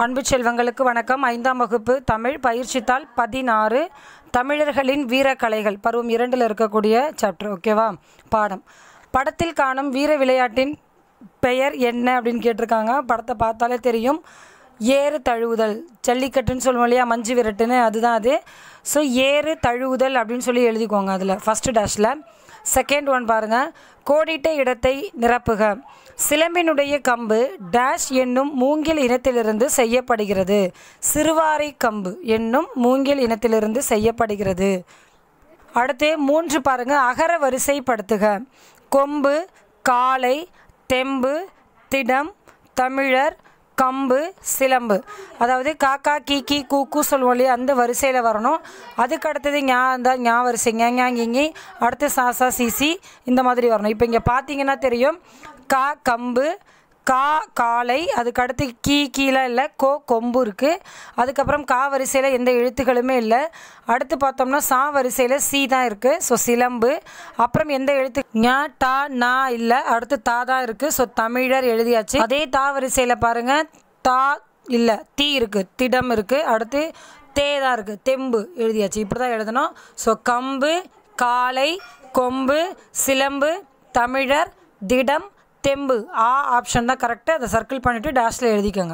அன்பு செல்வங்களுக்கு வணக்கம். 5ஆம் வகுப்பு தமிழ் பயிற்சித்தாள் 16 தமிழர்களின் வீரக்கலைகள் பருவம் 2ல் இருக்கக்கூடிய சாப்டர். ஓகேவா? பாடம். படத்தில் காணும் வீர விளையாட்டின் பெயர் என்ன அப்படின்னு கேட்டிருக்காங்க. படத்தை பார்த்தாலே தெரியும். ஏறு தழுவுதல், ஜல்லிக்கட்டுன்னு சொல்லுவோம் இல்லையா, மஞ்சு விரட்டுன்னு, அதுதான் அது. ஸோ ஏறு தழுவுதல் அப்படின்னு சொல்லி எழுதிக்கோங்க. அதில் ஃபஸ்ட்டு டேஷில். செகண்ட் ஒன் பாருங்கள். கோடிட்ட இடத்தை நிரப்புக. சிலம்பினுடைய கம்பு டேஷ் என்னும் மூங்கில் இனத்திலிருந்து செய்யப்படுகிறது. சிறுவாரை கம்பு என்னும் மூங்கில் இனத்திலிருந்து செய்யப்படுகிறது. அடுத்து 3 பாருங்கள். அகர வரிசைப்படுத்துக. கொம்பு, காளை, தெம்பு, திடம், தமிழர், கம்பு, சிலம்பு. அதாவது காக்கா, கீக்கி, கூக்கு சொல்லுவோம் இல்லையா, அந்த வரிசையில் வரணும். அதுக்கு அடுத்தது ஞா வரிசை, ஞாங்கிங்கி, அடுத்து சாசா, சிசி, இந்த மாதிரி வரணும். இப்போ இங்கே பார்த்தீங்கன்னா தெரியும். கா கம்பு, கா காளை, அதுக்கு அடுத்து கீழே இல்லை, கொம்பு இருக்குது. அதுக்கப்புறம் கா வரிசையில் எந்த எழுத்துக்களுமே இல்லை. அடுத்து பார்த்தோம்னா சா வரிசையில் சி தான் இருக்குது. ஸோ சிலம்பு. அப்புறம் எந்த எழுத்து ஞா டா நா இல்லை, அடுத்து தா தான் இருக்குது. ஸோ தமிழர் எழுதியாச்சு. அதே தா வரிசையில் பாருங்கள், தா இல்லை, தீ இருக்குது, திடம் இருக்குது, அடுத்து தே தான் இருக்குது, தெம்பு எழுதியாச்சு. இப்படி தான் எழுதணும். ஸோ கம்பு, காளை, கொம்பு, சிலம்பு, தமிழர், திடம், தெம்பு. ஆப்ஷன் தான் கரெக்டு. அதை சர்க்கிள் பண்ணிவிட்டு டேஷில் எழுதிக்கோங்க.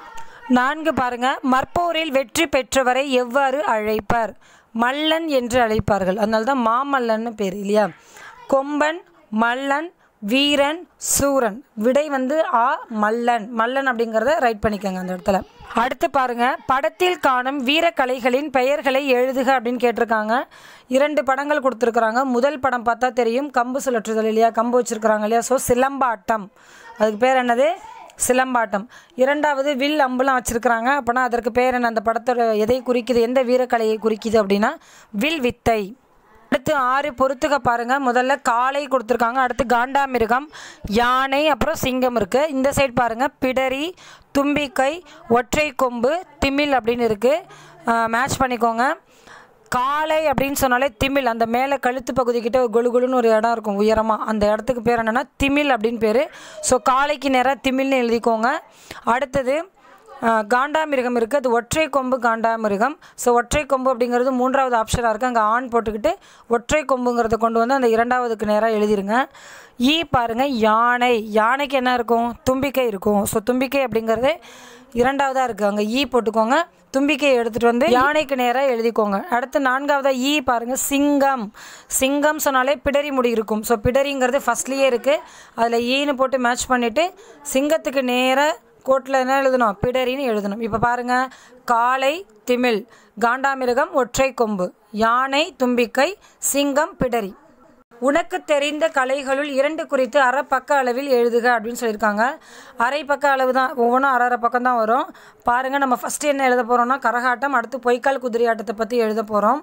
4 பாருங்கள். மற்போரில் வெற்றி பெற்றவரை எவ்வாறு அழைப்பர்? மல்லன் என்று அழைப்பார்கள். அதனால தான் மாமல்லன்னு பேர் இல்லையா. கொம்பன், மல்லன், வீரன், சூரன். விடை ஆ, மல்லன். மல்லன் அப்படிங்கிறத ரைட் பண்ணிக்கோங்க அந்த இடத்துல. அடுத்து பாருங்கள். படத்தில் காணும் வீரக்கலைகளின் பெயர்களை எழுதுக அப்படின்னு கேட்டிருக்காங்க. 2 படங்கள் கொடுத்துருக்குறாங்க. முதல் படம் பார்த்தா தெரியும், கம்பு சுழற்றுதல் இல்லையா, கம்பு வச்சுருக்குறாங்க இல்லையா. ஸோ சிலம்பாட்டம், அதுக்கு பேர் என்னது? சிலம்பாட்டம். 2வது வில் அம்புலாம் வச்சுருக்குறாங்க. அப்படின்னா அதற்கு பேர் என்ன? அந்த படத்தோட எதை குறிக்குது, எந்த வீரக்கலையை குறிக்குது அப்படின்னா வில் வித்தை. அடுத்து 6 பொறுத்துக்க பாருங்கள். முதல்ல காளை கொடுத்துருக்காங்க, அடுத்து காண்டாமிருகம், யானை, அப்புறம் சிங்கம் இருக்குது. இந்த சைடு பாருங்கள். பிடரி, தும்பிக்கை, ஒற்றை கொம்பு, திமில் அப்படின்னு இருக்குது. மேட்ச் பண்ணிக்கோங்க. காளை அப்படின்னு சொன்னாலே திமில், அந்த மேலே கழுத்து பகுதிக்கிட்ட கொலுன்னு ஒரு இடம் இருக்கும் உயரமாக, அந்த இடத்துக்கு பேர் என்னென்னா திமில் அப்படின்னு பேர். ஸோ காளைக்கு நேராக திமில்னு எழுதிக்கோங்க. அடுத்தது காண்டாமிருகம் இருக்குது, அது ஒற்றை கொம்பு காண்டாமிருகம். ஸோ ஒற்றை கொம்பு அப்படிங்கிறது 3வது ஆப்ஷனாக இருக்குது. அங்கே ஆண் போட்டுக்கிட்டு ஒற்றை கொம்புங்கிறத கொண்டு வந்து அந்த 2வதுக்கு நேராக எழுதிருங்க. பாருங்கள். யானை, யானைக்கு என்ன இருக்கும்? தும்பிக்கை இருக்கும். ஸோ தும்பிக்கை அப்படிங்கிறது 2வதாக இருக்குது. அங்கே போட்டுக்கோங்க. தும்பிக்கையை எடுத்துகிட்டு வந்து யானைக்கு நேராக எழுதிக்கோங்க. அடுத்து 4வதாக பாருங்கள். சிங்கம். சிங்கம் சொன்னாலே பிடரி முடி இருக்கும். ஸோ பிடரிங்கிறது ஃபஸ்ட்லேயே இருக்குது. அதில் ஈன்னு போட்டு மேட்ச் பண்ணிவிட்டு சிங்கத்துக்கு நேராக கோட்டில் என்ன எழுதணும்? பிடரின்னு எழுதணும். இப்போ பாருங்கள். காளை, திமில், காண்டாமிருகம், ஒற்றை கொம்பு, யானை, தும்பிக்கை, சிங்கம், பிடரி. உனக்கு தெரிந்த கலைகளுள் 2 குறித்து அரை பக்க அளவில் எழுதுக அப்படின்னு சொல்லியிருக்காங்க. அரை பக்க அளவு தான், ஒவ்வொன்றும் அரை பக்கம் தான் வரும். பாருங்கள். நம்ம ஃபஸ்ட்டு என்ன எழுத போகிறோம்னா கரகாட்டம், அடுத்து பொய்க்கால் குதிரை ஆட்டத்தை பற்றி எழுத போகிறோம்.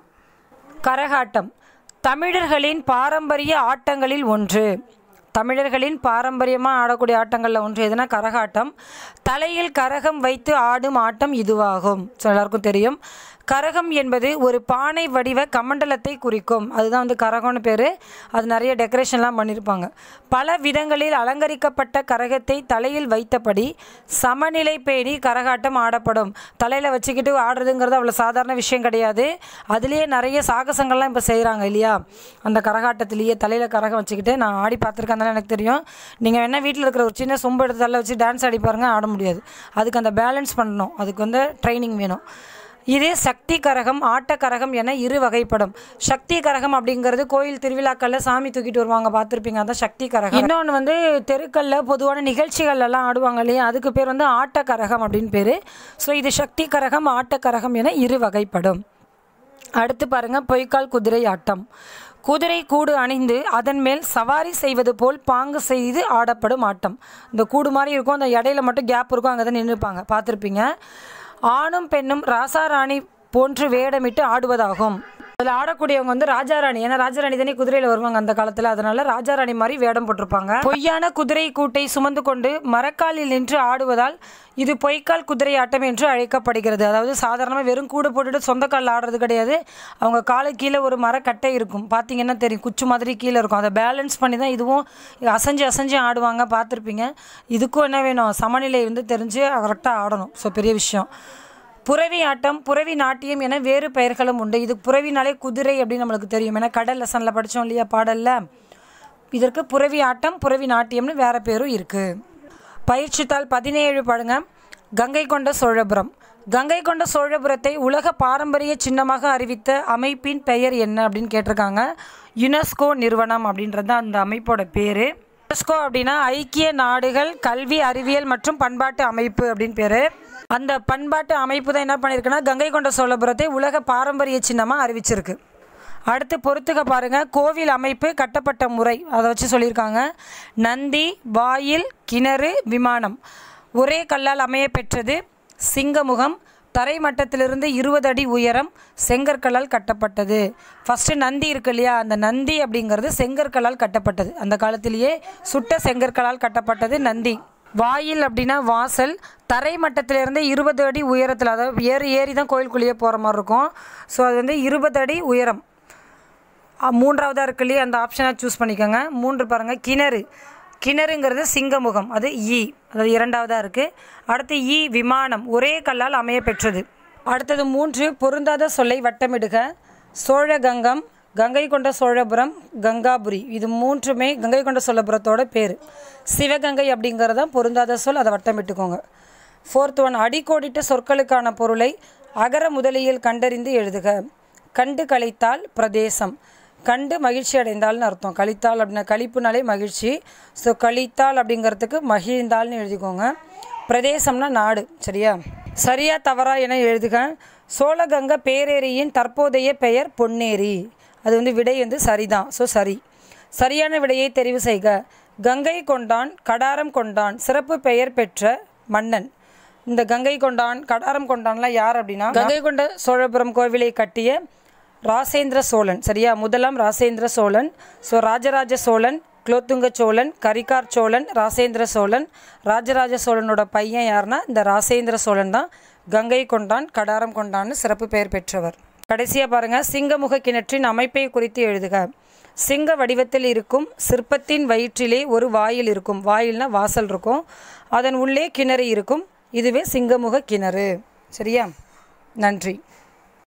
கரகாட்டம் தமிழர்களின் பாரம்பரிய ஆட்டங்களில் ஒன்று. தமிழர்களின் பாரம்பரியமாக ஆடக்கூடிய ஆட்டங்களில் ஒன்று எதுனா கரகாட்டம். தலையில் கரகம் வைத்து ஆடும் ஆட்டம் இதுவாகும். ஸோ எல்லாருக்கும் தெரியும். கரகம் என்பது ஒரு பானை வடிவ கமண்டலத்தை குறிக்கும். அதுதான் கரகம்னு பேர். அது நிறைய டெக்கரேஷன்லாம் பண்ணியிருப்பாங்க. பல விதங்களில் அலங்கரிக்கப்பட்ட கரகத்தை தலையில் வைத்தபடி சமநிலை பேணி கரகாட்டம் ஆடப்படும். தலையில் வச்சுக்கிட்டு ஆடுறதுங்கிறது அவ்வளோ சாதாரண விஷயம் கிடையாது. அதுலேயே நிறைய சாகசங்கள்லாம் இப்போ செய்கிறாங்க இல்லையா. அந்த கரகாட்டத்திலேயே தலையில் கரகம் வச்சுக்கிட்டு நான் ஆடி பார்த்துருக்கேன், எனக்கு தெரியும். நீங்கள் வேணால் வீட்டில் இருக்கிற ஒரு சின்ன சொம்பு எடுத்து தலை வச்சு டான்ஸ் ஆடி பாருங்கள், ஆட முடியாது. அதுக்கு அந்த பேலன்ஸ் பண்ணணும், அதுக்கு ட்ரைனிங் வேணும். இது சக்தி கரகம், ஆட்டக்கரகம் என 2 வகைப்படும். சக்தி கரகம் அப்படிங்கிறது கோயில் திருவிழாக்களில் சாமி தூக்கிட்டு வருவாங்க, பார்த்துருப்பீங்க, அதான் சக்தி கரகம். இன்னொன்று தெருக்களில் பொதுவான நிகழ்ச்சிகள்லாம் ஆடுவாங்க இல்லையா, அதுக்கு பேர் ஆட்டக்கரகம் அப்படின்னு பேர். ஸோ இது சக்தி கரகம், ஆட்டக்கரகம் என 2 வகைப்படும். அடுத்து பாருங்கள். பொய்க்கால் குதிரை ஆட்டம். குதிரை கூடு அணிந்து அதன் மேல் சவாரி செய்வது போல் பாங்கு செய்து ஆடப்படும் ஆட்டம். இந்த கூடு மாதிரி இருக்கும், அந்த இடையில மட்டும் கேப் இருக்கும், அங்கே தான் நின்றுப்பாங்க, பார்த்துருப்பீங்க. ஆணும் பெண்ணும் ராசா ராணி போன்று வேடமிட்டு ஆடுவதாகும். அதில் ஆடக்கூடியவங்க வந்து ராஜாராணி. ஏன்னா ராஜாராணி தானே குதிரையில் வருவாங்க அந்த காலத்தில். அதனால ராஜாராணி மாதிரி வேடம் போட்டிருப்பாங்க. பொய்யான குதிரை கூட்டை சுமந்து கொண்டு மரக்காலில் நின்று ஆடுவதால் இது பொய்க்கால் குதிரை ஆட்டம் என்று அழைக்கப்படுகிறது. அதாவது சாதாரணமாக வெறும் கூடு போட்டுட்டு சொந்த காலில் ஆடுறது கிடையாது. அவங்க காலை கீழே ஒரு மரக்கட்டை இருக்கும், பார்த்தீங்கன்னா தெரியும், குச்சி மாதிரி கீழே இருக்கும். அதை பேலன்ஸ் பண்ணி தான் இதுவும் அசைஞ்சு அசைஞ்சு ஆடுவாங்க, பார்த்துருப்பீங்க. இதுக்கும் என்ன வேணும், சமநிலை வந்து தெரிஞ்சு கரெக்டாக ஆடணும். ஸோ பெரிய விஷயம். புரவி ஆட்டம், புரவி நாட்டியம் என வேறு பெயர்களும் உண்டு. இது புரவினாலே குதிரை அப்படின்னு நம்மளுக்கு தெரியும். ஏன்னா கடல் லெசனில் படித்தோம் இல்லையா பாடலில். இதற்கு புரவி ஆட்டம், புரவி நாட்டியம்னு வேறு பேரும் இருக்குது. பயிற்சித்தாள் 17 பாருங்க. கங்கை கொண்ட சோழபுரம். கங்கை கொண்ட சோழபுரத்தை உலக பாரம்பரிய சின்னமாக அறிவித்த அமைப்பின் பெயர் என்ன அப்படின்னு கேட்டிருக்காங்க. யுனெஸ்கோ நிறுவனம் அப்படின்றது அந்த அமைப்போட பேர். யுனெஸ்கோ அப்படின்னா ஐக்கிய நாடுகள் கல்வி அறிவியல் மற்றும் பண்பாட்டு அமைப்பு அப்படின்னு பேர். அந்த பண்பாட்டு அமைப்பு தான் என்ன பண்ணியிருக்குன்னா கங்கை கொண்ட சோழபுரத்தை உலக பாரம்பரிய சின்னமாக அறிவிச்சிருக்கு. அடுத்து பொறுத்துக்க பாருங்கள். கோவில் அமைப்பு கட்டப்பட்ட முறை அதை வச்சு சொல்லியிருக்காங்க. நந்தி, வாயில், கிணறு, விமானம். ஒரே கல்லால் அமைய பெற்றது. சிங்கமுகம். தரை மட்டத்திலிருந்து 20 அடி உயரம். செங்கற்களால் கட்டப்பட்டது. ஃபஸ்ட்டு நந்தி இருக்கு இல்லையா, அந்த நந்தி அப்படிங்கிறது செங்கற்களால் கட்டப்பட்டது. அந்த காலத்திலேயே சுட்ட செங்கற்களால் கட்டப்பட்டது நந்தி. வாயில் அப்படின்னா வாசல். தரை மட்டத்திலிருந்து 20 அடி உயரத்தில், அதாவது ஏறி தான் கோயிலுக்குள்ளேயே போகிற மாதிரி இருக்கும். ஸோ அது வந்து 20 அடி உயரம். மூன்றாவதாக இருக்கு இல்லையா, அந்த ஆப்ஷனை சூஸ் பண்ணிக்கோங்க. 3 பாருங்கள். கிணறு. கிணறுங்கிறது சிங்கமுகம், அது அதாவது 2வதாக இருக்குது. அடுத்து விமானம், ஒரே கல்லால் அமைய பெற்றது. அடுத்தது 3 பொருந்தாத சொல்லை வட்டமிடுக. சோழகங்கம், கங்கை கொண்ட சோழபுரம், கங்காபுரி. இது 3மே கங்கை கொண்ட சோழபுரத்தோட பேர். சிவகங்கை அப்படிங்கிறது தான் பொருந்தாத சொல், அதை வட்டமிட்டுக்கோங்க. 4th one. அடிக்கோடிட்ட சொற்களுக்கான பொருளை அகர முதலியில் கண்டறிந்து எழுதுக. கண்டு கழித்தால் பிரதேசம். கண்டு மகிழ்ச்சி அடைந்தால்னு அர்த்தம். கழித்தால் அப்படின்னா கழிப்புனாலே மகிழ்ச்சி. ஸோ கழித்தால் அப்படிங்கிறதுக்கு மகிழ்ந்தால்னு எழுதிக்கோங்க. பிரதேசம்னா நாடு. சரியா தவறா என எழுதுக. சோழகங்க பேரேரியின் தற்போதைய பெயர் பொன்னேரி. அது வந்து விடை வந்து சரிதான். ஸோ சரியான விடையை தெரிவு செய்க. கங்கை கொண்டான், கடாரம் கொண்டான் சிறப்பு பெயர் பெற்ற மன்னன். இந்த கங்கை கொண்டான், கடாரம் கொண்டான்லாம் யார் அப்படின்னா கங்கை கொண்ட சோழபுரம் கோவிலை கட்டிய ராசேந்திர சோழன். முதலாம் ராசேந்திர சோழன். ஸோ ராஜராஜ சோழன், குலோத்துங்க சோழன், கரிகார் சோழன், ராசேந்திர சோழன். ராஜராஜ சோழனோட பையன் யாருன்னா இந்த ராசேந்திர சோழன் தான் கங்கை கொண்டான், கடாரம் கொண்டான்னு சிறப்பு பெயர் பெற்றவர். கடைசியாக பாருங்கள். சிங்கமுக கிணற்றின் அமைப்பை குறித்து எழுதுக. சிங்க வடிவத்தில் இருக்கும் சிற்பத்தின் வயிற்றிலே ஒரு வாயில் இருக்கும். வாயில்னா வாசல் இருக்கும். அதன் உள்ளே கிணறு இருக்கும். இதுவே சிங்கமுக கிணறு. சரியா? நன்றி.